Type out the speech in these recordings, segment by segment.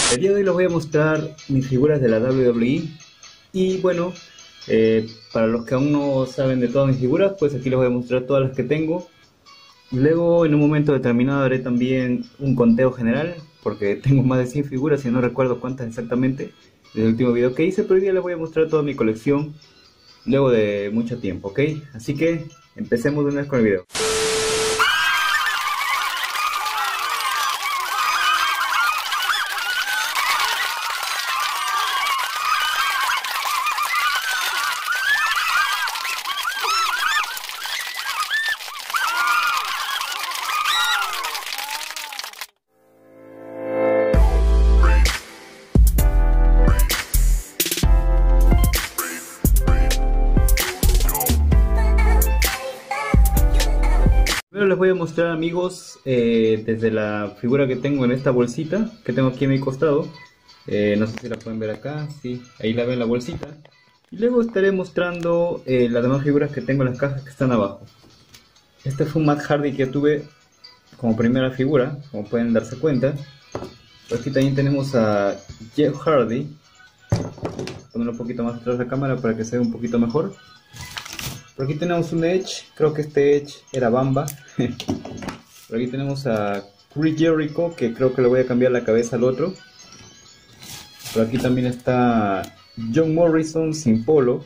El día de hoy les voy a mostrar mis figuras de la WWE y bueno, para los que aún no saben de todas mis figuras, pues aquí les voy a mostrar todas las que tengo. Luego en un momento determinado haré también un conteo general porque tengo más de 100 figuras y no recuerdo cuántas exactamente desde el último video que hice, pero hoy día les voy a mostrar toda mi colección luego de mucho tiempo, ¿ok? Así que empecemos de una vez con el video. Les voy a mostrar, amigos, desde la figura que tengo en esta bolsita que tengo aquí a mi costado. No sé si la pueden ver acá, sí, ahí la ven la bolsita. Y luego estaré mostrando las demás figuras que tengo en las cajas que están abajo. Este fue un Matt Hardy que tuve como primera figura, como pueden darse cuenta. Por aquí también tenemos a Jeff Hardy. Ponerlo un poquito más atrás de la cámara para que se vea un poquito mejor. Por aquí tenemos un Edge, creo que este Edge era Bamba. Por aquí tenemos a Chris Jericho, que creo que le voy a cambiar la cabeza al otro. Por aquí también está John Morrison sin polo.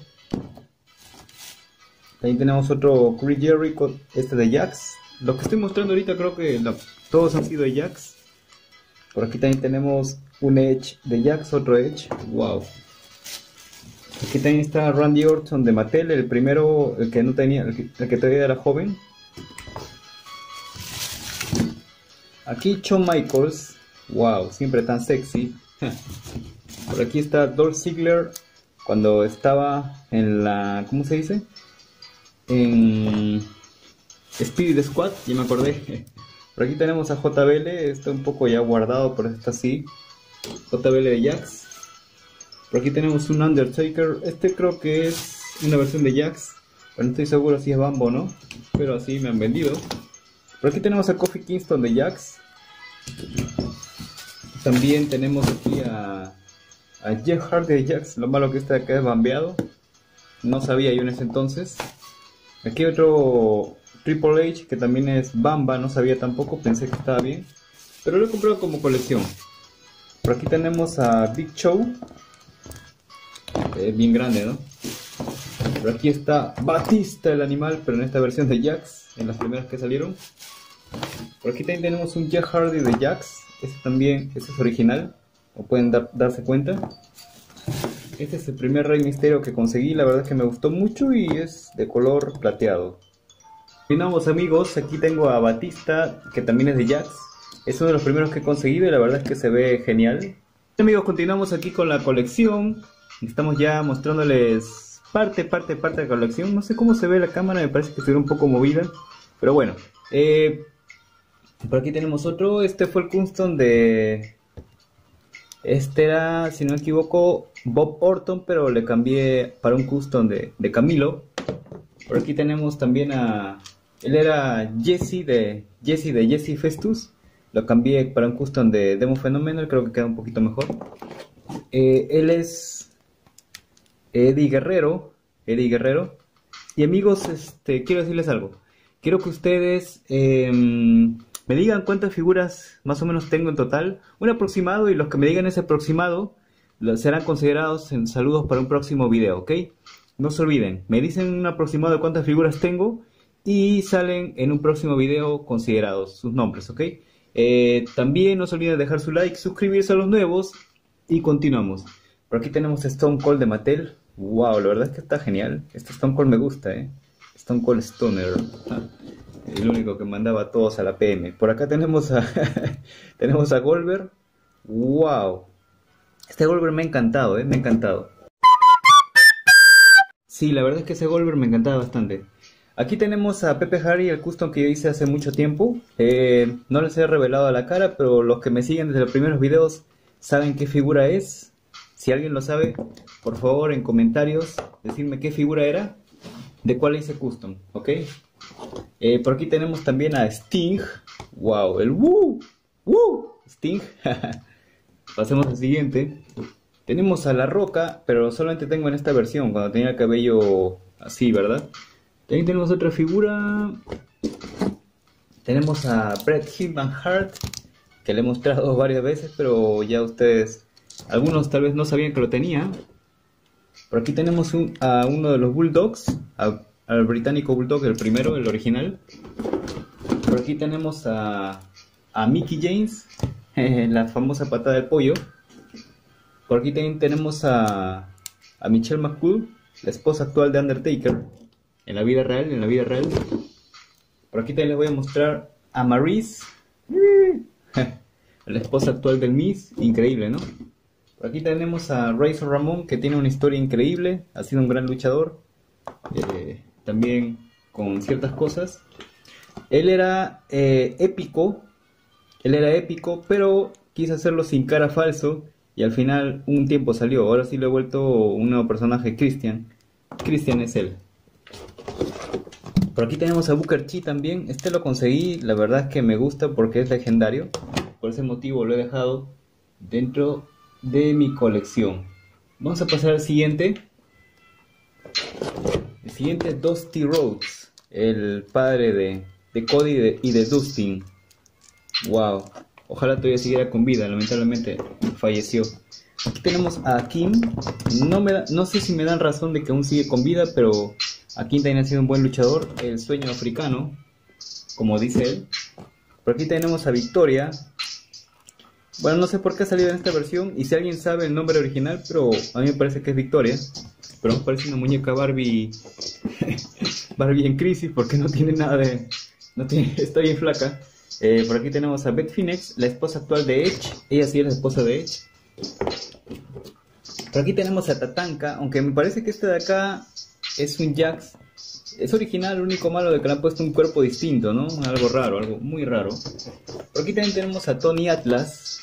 También tenemos otro Chris Jericho, este de Jax. Los que estoy mostrando ahorita creo que todos han sido de Jax. Por aquí también tenemos un Edge de Jax, otro Edge. Wow. Aquí también está Randy Orton de Mattel, el primero, el que no tenía, el que todavía era joven. Aquí Shawn Michaels, wow, siempre tan sexy. Por aquí está Dolph Ziggler cuando estaba en la, ¿cómo se dice? En Spirit Squad, ya me acordé. Por aquí tenemos a JBL, está un poco ya guardado, pero está así. JBL de Jax. Por aquí tenemos un Undertaker, este creo que es una versión de Jax, pero no estoy seguro si es Bambo o no, pero así me han vendido. Por aquí tenemos a Kofi Kingston de Jax. También tenemos aquí a Jeff Hardy de Jax, lo malo que está acá es bambeado, no sabía yo en ese entonces. Aquí otro Triple H que también es Bamba, no sabía tampoco, pensé que estaba bien, pero lo he comprado como colección. Por aquí tenemos a Big Show. Bien grande, ¿no? Por aquí está Batista el animal, pero en esta versión de Jax, en las primeras que salieron. Por aquí también tenemos un Jeff Hardy de Jax, este también, este es original, como pueden darse cuenta. Este es el primer Rey Misterio que conseguí, la verdad es que me gustó mucho y es de color plateado. Continuamos, amigos, aquí tengo a Batista, que también es de Jax, es uno de los primeros que he conseguido y la verdad es que se ve genial. Amigos, continuamos aquí con la colección. Estamos ya mostrándoles parte de la colección. No sé cómo se ve la cámara, me parece que se ve un poco movida, pero bueno. Por aquí tenemos otro. Este fue el custom de... Este era, si no me equivoco, Bob Orton, pero le cambié para un custom de Camilo. Por aquí tenemos también a... Él era Jesse de Jesse Festus. Lo cambié para un custom de Demo Phenomenal, creo que queda un poquito mejor. Él es... Eddie Guerrero. Y amigos, quiero decirles algo. Quiero que ustedes me digan cuántas figuras más o menos tengo en total. Un aproximado, y los que me digan ese aproximado serán considerados en saludos para un próximo video, ¿ok? No se olviden, me dicen un aproximado de cuántas figuras tengo y salen en un próximo video considerados sus nombres, ¿ok? También no se olviden de dejar su like, suscribirse a los nuevos y continuamos. Por aquí tenemos Stone Cold de Mattel. Wow, la verdad es que está genial. Este Stone Cold me gusta, Stone Cold Stoner. El único que mandaba a todos a la PM. Por acá tenemos a tenemos a Goldberg. Wow. Este Goldberg me ha encantado, me ha encantado. Sí, la verdad es que ese Goldberg me encantaba bastante. Aquí tenemos a Pepe Harry, el custom que yo hice hace mucho tiempo. No les he revelado a la cara, pero los que me siguen desde los primeros videos saben qué figura es. Si alguien lo sabe, por favor en comentarios decirme qué figura era, de cuál hice custom, ¿ok? Por aquí tenemos también a Sting. Wow, el Sting. Pasemos al siguiente. Tenemos a La Roca, pero solamente tengo en esta versión, cuando tenía el cabello así, ¿verdad? También tenemos otra figura. Tenemos a Bret Hitman Hart, que le he mostrado varias veces, pero ya ustedes, algunos tal vez no sabían que lo tenía. Por aquí tenemos a uno de los Bulldogs, al británico Bulldog, el primero, el original. Por aquí tenemos a Mickie James, la famosa patada del pollo. Por aquí también tenemos a Michelle McCool, la esposa actual de Undertaker, en la vida real, Por aquí también les voy a mostrar a Maryse, la esposa actual del Miz, increíble, ¿no? Por aquí tenemos a Razor Ramón, que tiene una historia increíble, ha sido un gran luchador, también con ciertas cosas. Él era épico, pero quiso hacerlo sin cara falso, y al final un tiempo salió. Ahora sí lo he vuelto un nuevo personaje, Christian es él. Por aquí tenemos a Booker T también. Este lo conseguí, la verdad es que me gusta porque es legendario. Por ese motivo lo he dejado dentro de mi colección. Vamos a pasar al siguiente. El siguiente es Dusty Rhodes, el padre de Cody y de Dustin. Wow, ojalá todavía siguiera con vida, lamentablemente falleció. Aquí tenemos a Kim. No sé si me dan razón de que aún sigue con vida, pero Akin también ha sido un buen luchador, el sueño africano, como dice él. Por aquí tenemos a Victoria. Bueno, no sé por qué ha salido en esta versión, y si alguien sabe el nombre original, pero a mí me parece que es Victoria. Pero me parece una muñeca Barbie Barbie en crisis, porque no tiene nada de... está bien flaca. Por aquí tenemos a Beth Phoenix, la esposa actual de Edge. Ella sí es la esposa de Edge. Por aquí tenemos a Tatanka, aunque me parece que este de acá es un Jax. Es original, lo único malo de que le han puesto un cuerpo distinto, ¿no? Algo raro, algo muy raro. Por aquí también tenemos a Tony Atlas.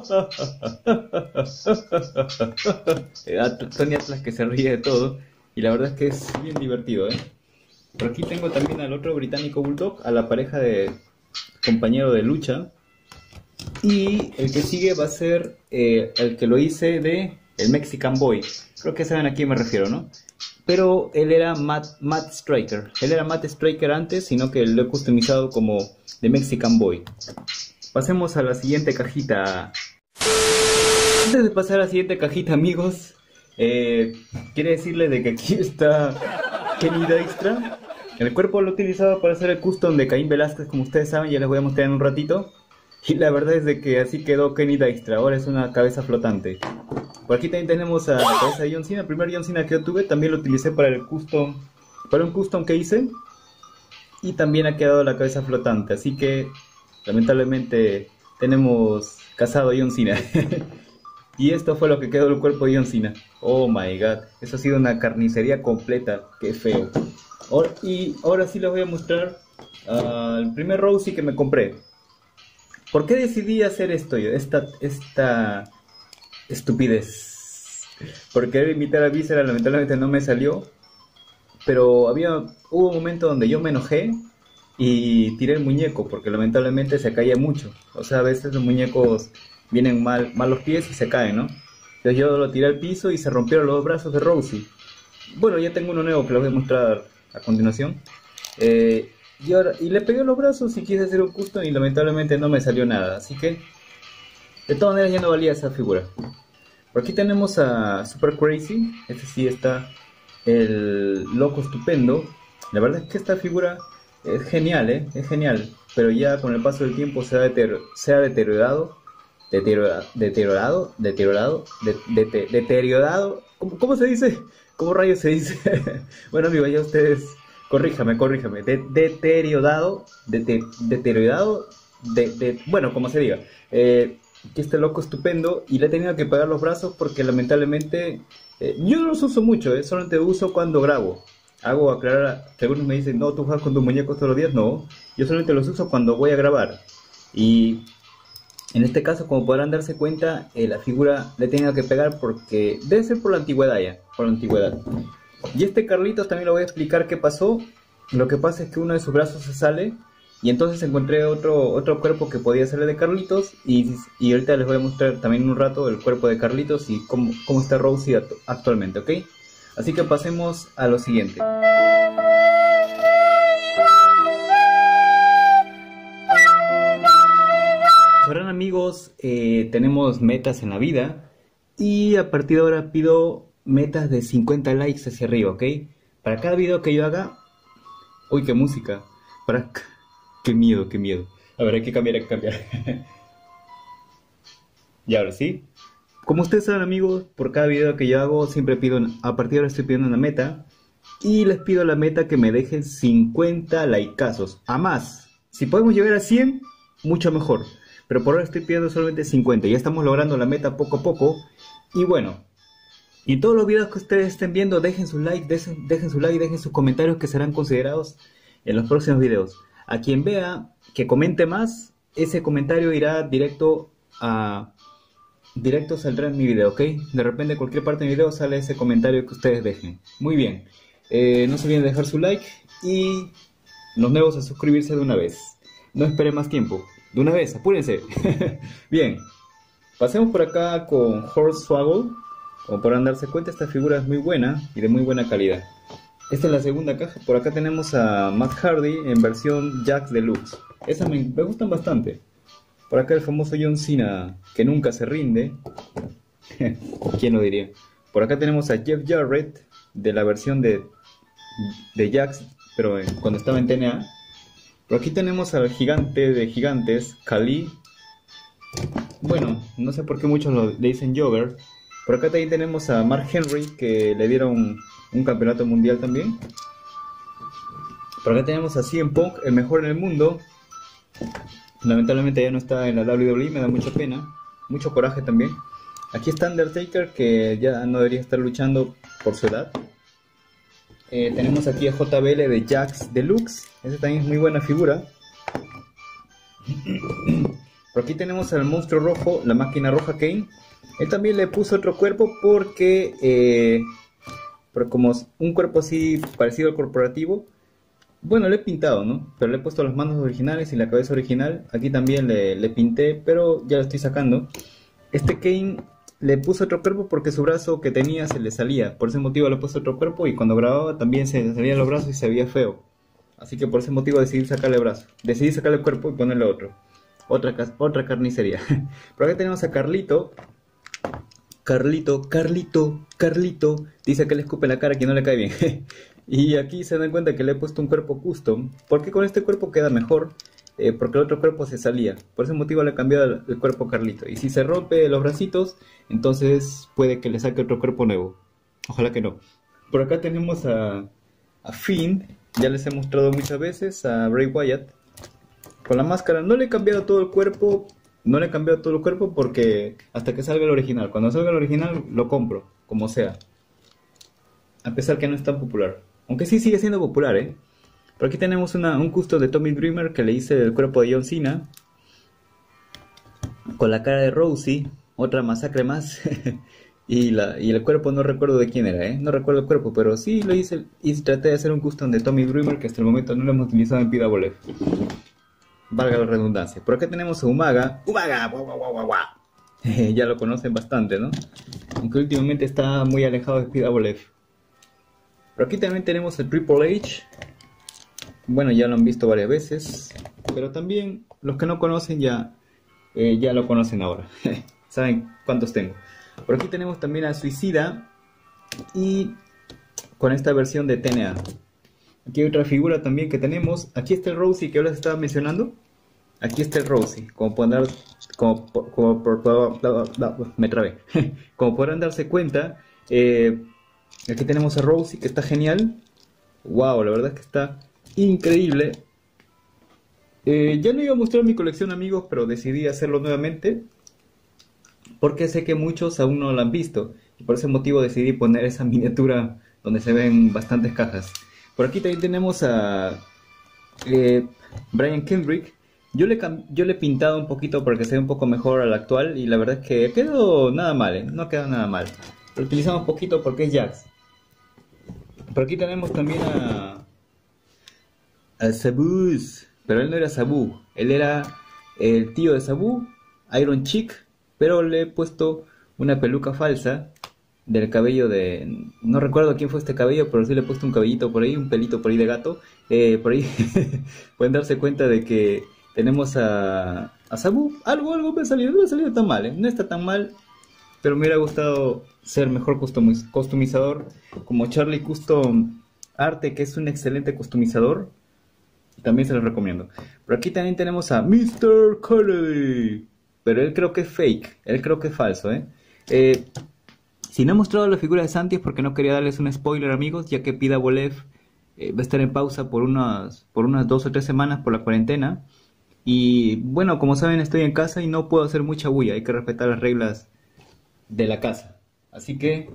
Tony Atlas, que se ríe de todo. Y la verdad es que es bien divertido, ¿eh? Por aquí tengo también al otro británico Bulldog, a la pareja de compañero de lucha. Y el que sigue va a ser el que lo hice de el Mexican Boy. Creo que saben a quién me refiero, ¿no? Pero él era Matt Striker. Él era Matt Striker antes, sino que lo he customizado como The Mexican Boy. Pasemos a la siguiente cajita. Antes de pasar a la siguiente cajita, amigos, quiere decirles de que aquí está Kenny Dykstra. El cuerpo lo he utilizado para hacer el custom de Caín Velázquez, como ustedes saben, ya les voy a mostrar en un ratito. Y la verdad es de que así quedó Kenny Dykstra, ahora es una cabeza flotante. Por aquí también tenemos a la cabeza de John Cena, el primer John Cena que yo tuve, también lo utilicé para el custom, para un custom que hice. Y también ha quedado la cabeza flotante, así que lamentablemente tenemos casado a John Cena. Y esto fue lo que quedó del cuerpo de John Cena. Oh my god, eso ha sido una carnicería completa, qué feo. Y ahora sí les voy a mostrar el primer Rousey que me compré. ¿Por qué decidí hacer esto yo? Esta estupidez. Por querer imitar a Viscera, lamentablemente no me salió. Pero hubo un momento donde yo me enojé y tiré el muñeco, porque lamentablemente se caía mucho. O sea, a veces los muñecos vienen mal los pies y se caen, ¿no? Entonces yo lo tiré al piso y se rompieron los dos brazos de Rousey. Bueno, ya tengo uno nuevo que les voy a mostrar a continuación. Y le pegué los brazos y quise hacer un custom y lamentablemente no me salió nada. Así que, de todas maneras, ya no valía esa figura. Por aquí tenemos a Super Crazy. Este sí está el loco estupendo. La verdad es que esta figura es genial, es genial. Pero ya con el paso del tiempo se ha deteriorado. ¿Cómo se dice? ¿Cómo rayos se dice? Bueno, amigos, ya ustedes, corríjame. Deteriorado, bueno, como se diga. Que este loco estupendo, y le he tenido que pegar los brazos porque lamentablemente yo no los uso mucho, solamente uso cuando grabo. Hago aclarar que algunos me dicen, no, tú juegas con tus muñecos todos los días. No, yo solamente los uso cuando voy a grabar. Y en este caso, como podrán darse cuenta, la figura le he tenido que pegar porque debe ser por la antigüedad ya, por la antigüedad. Y este Carlitos también lo voy a explicar qué pasó. Lo que pasa es que uno de sus brazos se sale Y entonces encontré otro cuerpo que podía ser el de Carlitos. Y ahorita les voy a mostrar también en un rato el cuerpo de Carlitos y cómo está Rosie actualmente, ¿ok? Así que pasemos a lo siguiente. Sabrán, amigos, tenemos metas en la vida. Y a partir de ahora pido metas de 50 likes hacia arriba, ¿ok? Para cada video que yo haga... Uy, qué música. Qué miedo, qué miedo. A ver, hay que cambiar. Y ahora sí. Como ustedes saben, amigos, por cada video que yo hago siempre pido... A partir de ahora estoy pidiendo una meta. Y les pido la meta que me dejen 50 likeazos. A más. Si podemos llegar a 100, mucho mejor. Pero por ahora estoy pidiendo solamente 50. Ya estamos logrando la meta poco a poco. Y bueno, y todos los videos que ustedes estén viendo, dejen su like, dejen sus comentarios que serán considerados en los próximos videos. A quien vea que comente más, ese comentario irá directo saldrá en mi video, ¿ok? De repente en cualquier parte de mi video sale ese comentario que ustedes dejen. Muy bien, no se olviden de dejar su like y los nuevos a suscribirse de una vez. No esperen más tiempo, de una vez, apúrense. Bien. Pasemos por acá con Hornswoggle. Como podrán darse cuenta, esta figura es muy buena y de muy buena calidad. Esta es la segunda caja. Por acá tenemos a Matt Hardy en versión Jax Deluxe. Esas me gustan bastante. Por acá el famoso John Cena que nunca se rinde. ¿Quién lo diría? Por acá tenemos a Jeff Jarrett de la versión de Jax, pero cuando estaba en TNA. Por aquí tenemos al gigante de gigantes, Khali. Bueno, no sé por qué muchos le dicen Jobber. Por acá también tenemos a Mark Henry, que le dieron un campeonato mundial también. Por acá tenemos a CM Punk, el mejor en el mundo. Lamentablemente ya no está en la WWE, me da mucha pena. Mucho coraje también. Aquí está Undertaker, que ya no debería estar luchando por su edad. Tenemos aquí a JBL de Jax Deluxe. Ese también es muy buena figura. Por aquí tenemos al monstruo rojo, la máquina roja Kane. Él también le puso otro cuerpo porque como un cuerpo así parecido al corporativo. Bueno, le he pintado, ¿no? Pero le he puesto las manos originales y la cabeza original. Aquí también le pinté, pero ya lo estoy sacando. Este Kane le puso otro cuerpo porque su brazo que tenía se le salía. Por ese motivo le he puesto otro cuerpo y cuando grababa también se le salían los brazos y se veía feo. Así que por ese motivo decidí sacarle el brazo. Decidí sacarle el cuerpo y ponerle otro. Otra carnicería. Por acá tenemos a Carlito. Carlito. Dice que le escupe la cara que no le cae bien. Y aquí se dan cuenta que le he puesto un cuerpo custom. Porque con este cuerpo queda mejor. Porque el otro cuerpo se salía. Por ese motivo le he cambiado el cuerpo a Carlito. Y si se rompe los bracitos, entonces puede que le saque otro cuerpo nuevo. Ojalá que no. Por acá tenemos a Finn. Ya les he mostrado muchas veces. A Bray Wyatt. Con la máscara. No le he cambiado todo el cuerpo. No le he cambiado todo el cuerpo porque hasta que salga el original. Cuando salga el original lo compro, como sea. A pesar que no es tan popular. Aunque sí sigue siendo popular, ¿eh? Por aquí tenemos un custom de Tommy Dreamer que le hice el cuerpo de John Cena. Con la cara de Rosie. Otra masacre más. y el cuerpo no recuerdo de quién era, ¿eh? No recuerdo el cuerpo, pero sí lo hice. Y traté de hacer un custom de Tommy Dreamer que hasta el momento no lo hemos utilizado en PWF. Valga la redundancia. Por acá tenemos a Umaga. ¡Umaga! Ya lo conocen bastante, ¿no? Aunque últimamente está muy alejado de PWF. Por aquí también tenemos a Triple H. Bueno, ya lo han visto varias veces. Pero también los que no conocen ya lo conocen ahora. Saben cuántos tengo. Por aquí tenemos también a Suicida. Y con esta versión de TNA. Aquí hay otra figura también que tenemos. Aquí está el Rosie que ahora les estaba mencionando. Aquí está el Rosie. Me trabé. Como podrán darse cuenta, aquí tenemos a Rosie que está genial. Wow, la verdad es que está increíble. Ya no iba a mostrar mi colección, amigos, pero decidí hacerlo nuevamente. Porque sé que muchos aún no la han visto. Y por ese motivo decidí poner esa miniatura donde se ven bastantes cajas. Por aquí también tenemos a Brian Kendrick. Yo le he pintado un poquito para que se vea un poco mejor al actual. Y la verdad es que quedó nada mal, ¿eh? No queda nada mal. Lo utilizamos poquito porque es Jax. Por aquí tenemos también a Sabus. pero él no era Sabu, él era el tío de Sabu, Iron Chick, pero le he puesto una peluca falsa del cabello de... No recuerdo quién fue este cabello, pero sí le he puesto un cabellito por ahí, un pelito por ahí de gato. Por ahí pueden darse cuenta de que tenemos a Sabu. Algo me ha salido, no me ha salido tan mal, no está tan mal, pero me hubiera gustado ser mejor customizador, como Charlie Custom Arte, que es un excelente customizador. También se los recomiendo. Pero aquí también tenemos a Mr. Curly, pero él creo que es fake, él creo que es falso, Si no he mostrado la figura de Santi es porque no quería darles un spoiler, amigos, ya que Pida Bolev va a estar en pausa por unas 2 o 3 semanas por la cuarentena. Y bueno, como saben, estoy en casa y no puedo hacer mucha bulla, hay que respetar las reglas de la casa. Así que,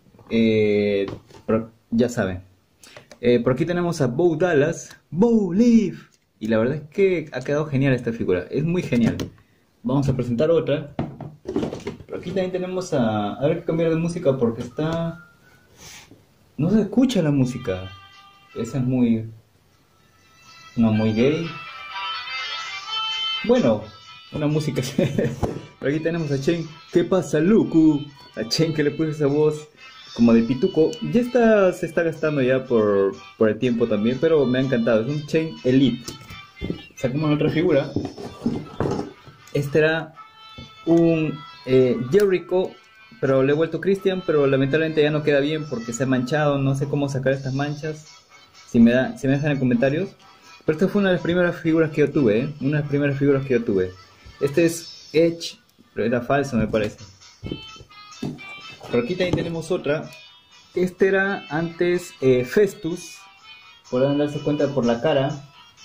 ya saben. Por aquí tenemos a Bo Dallas, Bo Leaf. Y la verdad es que ha quedado genial esta figura, es muy genial. Vamos a presentar otra. Por aquí también tenemos a ver que cambiar de música porque está... No se escucha la música. Esa es muy... No, muy gay. Bueno, una música... Por aquí tenemos a Chen. ¿Qué pasa, loco? A Chen, que le puse esa voz como de pituco. Ya se está gastando ya por el tiempo también, pero me ha encantado. Es un Chen Elite. Sacamos otra figura. Este era un Jericho, pero le he vuelto Christian, pero lamentablemente ya no queda bien porque se ha manchado. No sé cómo sacar estas manchas. Si me dejan en comentarios. Pero esta fue una de las primeras figuras que yo tuve, Una de las primeras figuras que yo tuve. Este es Edge, pero era falso, me parece. Por aquí también tenemos otra. Este era antes Festus. Podrán darse cuenta por la cara.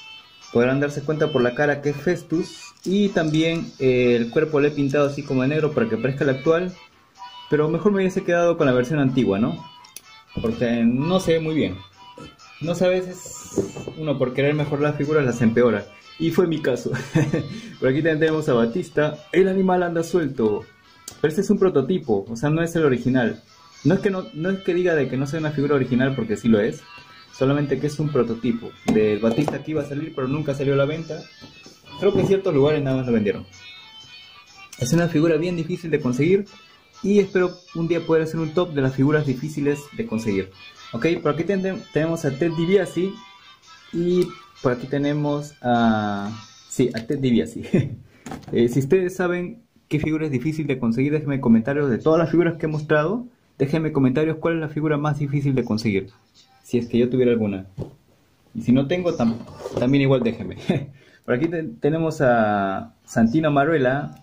Que es Festus. Y también el cuerpo le he pintado así como de negro para que parezca el actual. Pero mejor me hubiese quedado con la versión antigua, ¿no? Porque no se ve muy bien. No sé, a veces uno por querer mejorar las figuras las empeora. Y fue mi caso. Por aquí también tenemos a Batista. El animal anda suelto. Pero este es un prototipo, o sea, no es el original. No es que diga de que no sea una figura original, porque sí lo es. Solamente que es un prototipo del Batista que iba a salir, pero nunca salió a la venta. Creo que en ciertos lugares nada más lo vendieron. Es una figura bien difícil de conseguir. Y espero un día poder hacer un top de las figuras difíciles de conseguir. Ok, por aquí tenemos a Ted DiBiase. Y por aquí tenemos a Ted DiBiase. Si ustedes saben qué figura es difícil de conseguir, déjenme comentarios de todas las figuras que he mostrado. Déjenme comentarios cuál es la figura más difícil de conseguir, si es que yo tuviera alguna. Y si no tengo, también igual déjenme. Por aquí tenemos a Santino Marella.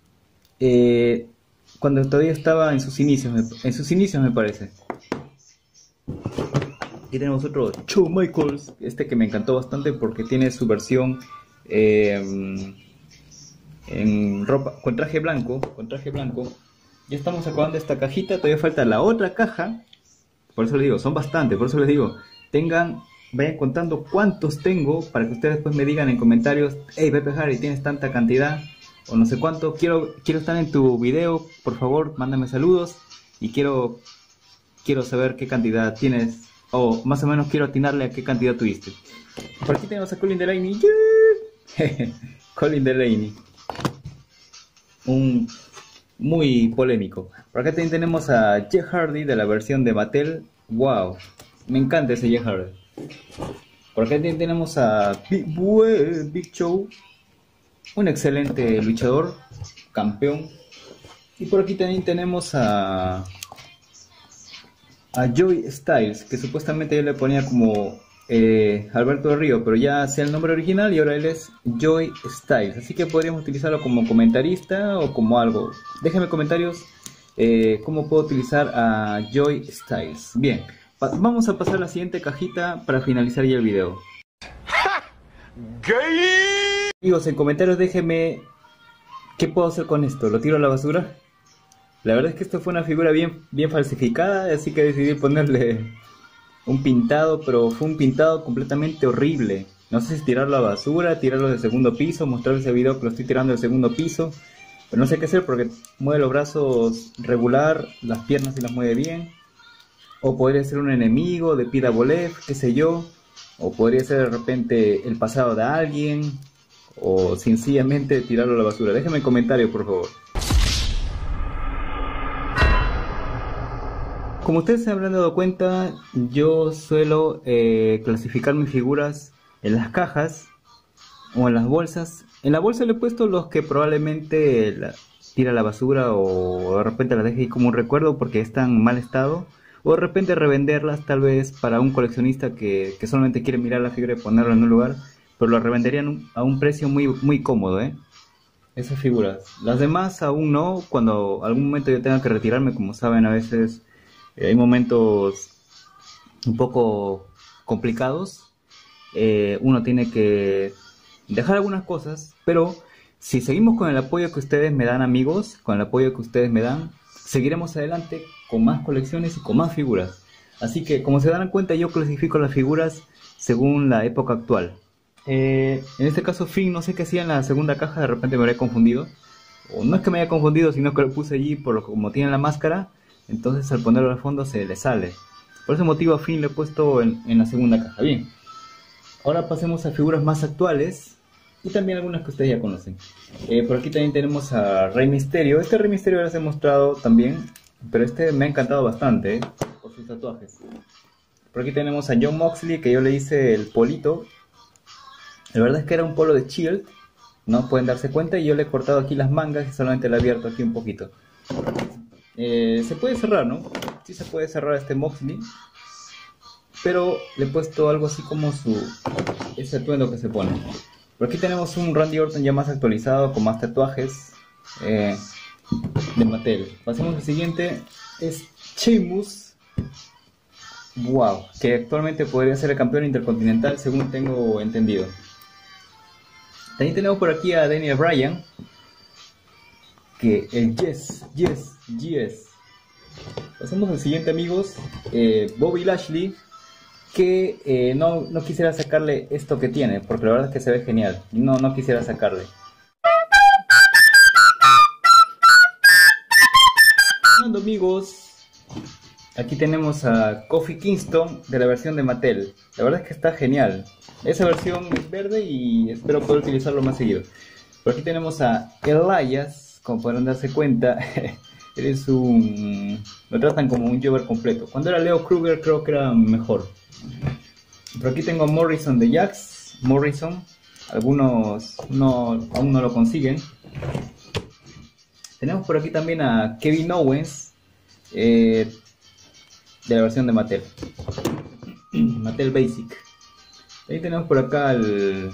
Cuando todavía estaba en sus inicios me parece. Aquí tenemos otro Shawn Michaels, este que me encantó bastante porque tiene su versión en ropa con traje blanco. Ya estamos acabando esta cajita, todavía falta la otra caja. Por eso les digo, son bastantes, por eso les digo, vayan contando cuántos tengo para que ustedes después me digan en comentarios: hey Pepe Harry, tienes tanta cantidad o no sé cuánto, quiero estar en tu video, por favor, mándame saludos y quiero saber qué cantidad tienes, o más o menos quiero atinarle a qué cantidad tuviste. Por aquí tenemos a Colin Delaney. Colin Delaney, un muy polémico. Por acá también tenemos a Jeff Hardy de la versión de Mattel. Wow, me encanta ese Jeff Hardy. Por acá también tenemos a Big Show, un excelente luchador, campeón. Y por aquí también tenemos a Joey Styles, que supuestamente yo le ponía como Alberto Río, pero ya sea el nombre original y ahora él es Joey Styles, así que podríamos utilizarlo como comentarista o como algo. Déjenme comentarios cómo puedo utilizar a Joey Styles. Bien, vamos a pasar a la siguiente cajita para finalizar ya el video. Amigos, en comentarios déjenme qué puedo hacer con esto. ¿Lo tiro a la basura? La verdad es que esto fue una figura bien falsificada, así que decidí ponerle un pintado, pero fue un pintado completamente horrible. No sé si tirarlo a la basura, tirarlo del segundo piso, mostrarles ese video que lo estoy tirando del segundo piso. Pero no sé qué hacer porque mueve los brazos regular, las piernas sí las mueve bien. O podría ser un enemigo de Pida Bolev, qué sé yo. o podría ser de repente el pasado de alguien, o sencillamente tirarlo a la basura. Déjenme en comentarios, por favor. Como ustedes se habrán dado cuenta, yo suelo clasificar mis figuras en las cajas o en las bolsas. En la bolsa le he puesto los que probablemente tira a la basura, o de repente las deje ahí como un recuerdo porque están en mal estado, o de repente revenderlas tal vez para un coleccionista que solamente quiere mirar la figura y ponerla en un lugar, pero lo revenderían a un precio muy cómodo, esas figuras. Las demás aún no. Cuando algún momento yo tenga que retirarme, como saben, a veces hay momentos un poco complicados, uno tiene que dejar algunas cosas, pero si seguimos con el apoyo que ustedes me dan, amigos, con el apoyo que ustedes me dan, seguiremos adelante con más colecciones y con más figuras. Así que, como se darán cuenta, yo clasifico las figuras según la época actual. En este caso, Finn, no sé qué hacía en la segunda caja, de repente me habré confundido. O no es que me haya confundido, sino que lo puse allí como tiene la máscara, entonces al ponerlo al fondo se le sale. Por ese motivo a Finn lo he puesto en la segunda caja. Bien, ahora pasemos a figuras más actuales y también algunas que ustedes ya conocen. Por aquí también tenemos a Rey Mysterio. Este Rey Mysterio ya les he mostrado también, pero este me ha encantado bastante, por sus tatuajes. Por aquí tenemos a Jon Moxley, que yo le hice el polito. La verdad es que era un polo de Shield, no pueden darse cuenta, y yo le he cortado aquí las mangas y solamente le he abierto aquí un poquito. Se puede cerrar, ¿no? Sí se puede cerrar este Moxley, pero le he puesto algo así como ese atuendo que se pone. Por aquí tenemos un Randy Orton ya más actualizado, con más tatuajes, de Mattel. Pasemos al siguiente, es Sheamus. Wow, que actualmente podría ser el campeón intercontinental, según tengo entendido. También tenemos por aquí a Daniel Bryan, que el yes. Pasemos al siguiente, amigos, Bobby Lashley, que no quisiera sacarle esto que tiene, porque la verdad es que se ve genial. No quisiera sacarle. Bueno, amigos, aquí tenemos a Kofi Kingston de la versión de Mattel. La verdad es que está genial. Esa versión es verde y espero poder utilizarlo más seguido. Por aquí tenemos a Elias, como podrán darse cuenta. Lo tratan como un Jover completo. Cuando era Leo Kruger creo que era mejor. Por aquí tengo a Morrison de Jax. Morrison, algunos aún no lo consiguen. Tenemos por aquí también a Kevin Owens, de la versión de Mattel. Mattel Basic. Ahí tenemos por acá al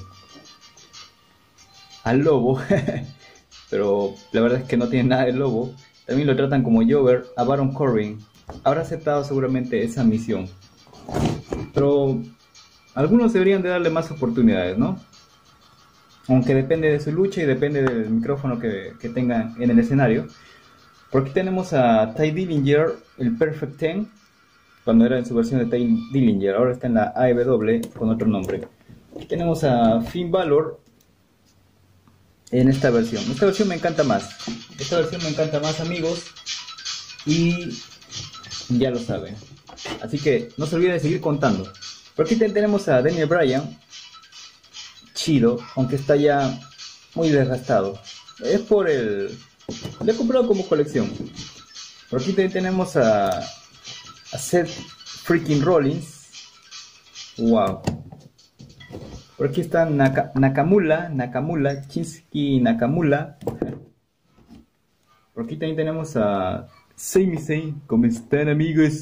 lobo. Pero la verdad es que no tiene nada de lobo. También lo tratan como Jover. A Baron Corbin. Habrá aceptado seguramente esa misión, pero algunos deberían de darle más oportunidades, ¿no? Aunque depende de su lucha y depende del micrófono que tengan en el escenario. Por aquí tenemos a Ty Dillinger, el Perfect 10, cuando era en su versión de Ty Dillinger. Ahora está en la AEW con otro nombre. Aquí tenemos a Finn Balor en esta versión. Esta versión me encanta más. Esta versión me encanta más, amigos. Y ya lo saben. Así que no se olviden de seguir contando. Por aquí tenemos a Daniel Bryan. Chido, aunque está ya muy desgastado. Es por el... Le he comprado como colección. Por aquí tenemos a Seth freaking Rollins. Wow. Por aquí está Nakamura, Shinsuke Nakamura. Por aquí también tenemos a Sami Zayn. ¿Cómo están, amigos?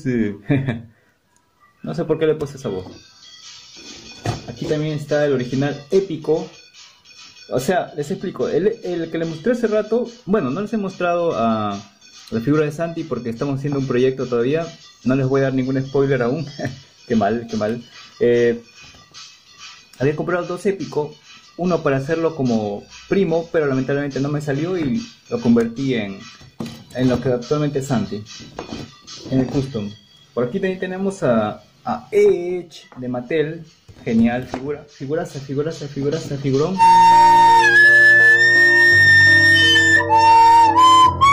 No sé por qué le puse esa voz. Aquí también está el original épico. O sea, les explico. El que les mostré hace rato. Bueno, no les he mostrado a la figura de Santi porque estamos haciendo un proyecto todavía. No les voy a dar ningún spoiler aún. Qué mal. Había comprado dos épicos. Uno para hacerlo como primo, pero lamentablemente no me salió y lo convertí en lo que actualmente es Santi, en el custom. Por aquí también tenemos a Edge de Mattel. Genial, figurón.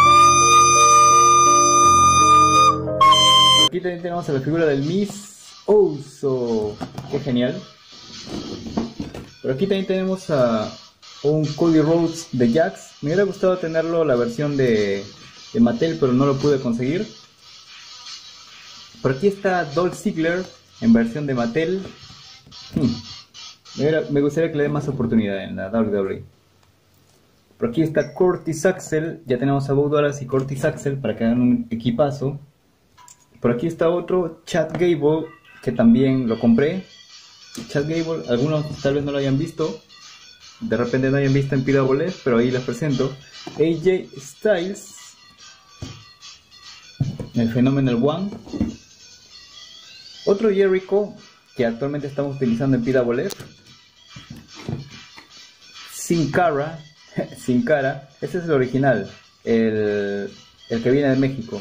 Aquí también tenemos a la figura del Miss Oso. Qué genial. Por aquí también tenemos a un Cody Rhodes de Jax. Me hubiera gustado tenerlo la versión de Mattel, pero no lo pude conseguir. Por aquí está Dolph Ziggler en versión de Mattel. Me gustaría que le dé más oportunidad en la WWE. Por aquí está Curtis Axel. Ya tenemos a Bo Dallas y Curtis Axel para que hagan un equipazo. Por aquí está otro, Chad Gable, que también lo compré. Chad Gable, algunos tal vez no lo hayan visto. De repente no hayan visto en PWF, pero ahí les presento. AJ Styles, el Phenomenal One. Otro Jericho que actualmente estamos utilizando en PWF. Sin cara, ese es el original, el que viene de México.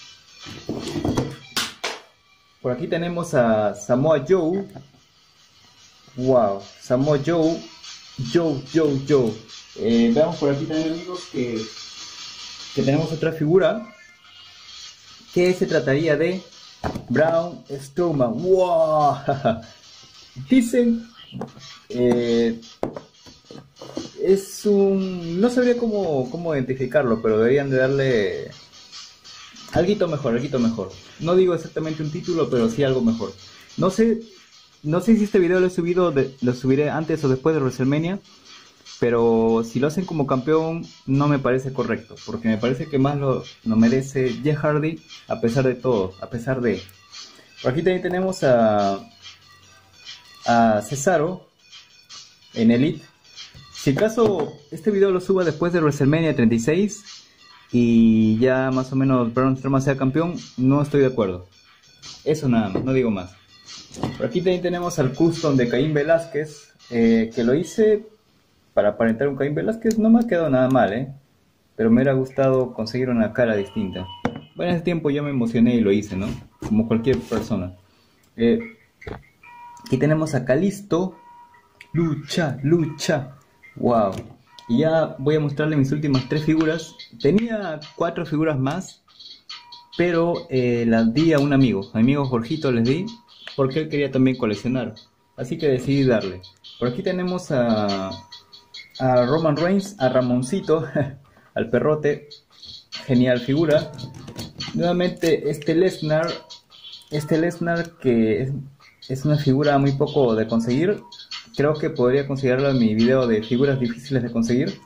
Por aquí tenemos a Samoa Joe. Wow, Samoa Joe. Veamos por aquí también, amigos, que tenemos otra figura que se trataría de Braun Strowman. Wow. Dicen es un... no sabría cómo identificarlo, pero deberían de darle alguito mejor. No digo exactamente un título, pero sí algo mejor. No sé si este video lo subiré antes o después de WrestleMania, pero si lo hacen como campeón no me parece correcto, porque me parece que más lo merece Jeff Hardy, a pesar de todo, Por aquí también tenemos a Cesaro en Elite. Si acaso este video lo suba después de WrestleMania 36 y ya más o menos Braun Strowman sea campeón, no estoy de acuerdo. Eso nada más, no digo más. Por aquí también tenemos al custom de Caín Velázquez, que lo hice para aparentar un Caín Velázquez. No me ha quedado nada mal, pero me hubiera gustado conseguir una cara distinta. Bueno, en ese tiempo yo me emocioné y lo hice, ¿no? Como cualquier persona. Aquí tenemos a Kalisto. Lucha. Wow. Y ya voy a mostrarle mis últimas 3 figuras. Tenía 4 figuras más, pero las di a un amigo. A mi amigo Jorgito les di, porque él quería también coleccionar. Así que decidí darle. Por aquí tenemos a Roman Reigns, a Ramoncito, al perrote. Genial figura. Nuevamente este Lesnar que es una figura muy poco de conseguir. Creo que podría considerarlo en mi video de figuras difíciles de conseguir.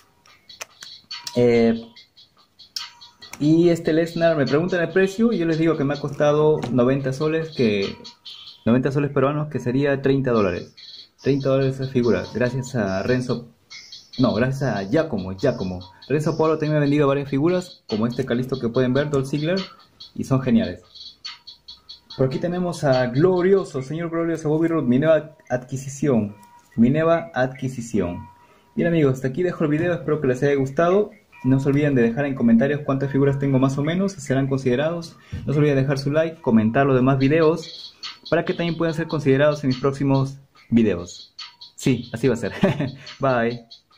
Y este Lesnar, me preguntan el precio y yo les digo que me ha costado 90 soles peruanos, que sería $30. $30 esa figura, gracias a gracias a Giacomo. Renzo Polo también me ha vendido varias figuras, como este Kalisto que pueden ver, Dolph Ziggler, y son geniales. Por aquí tenemos a señor glorioso Bobby Roode, mi nueva adquisición. Bien, amigos, hasta aquí dejo el video, espero que les haya gustado. No se olviden de dejar en comentarios cuántas figuras tengo más o menos, si serán considerados. No se olviden de dejar su like, comentar los demás videos, para que también puedan ser considerados en mis próximos videos. Sí, así va a ser. Bye.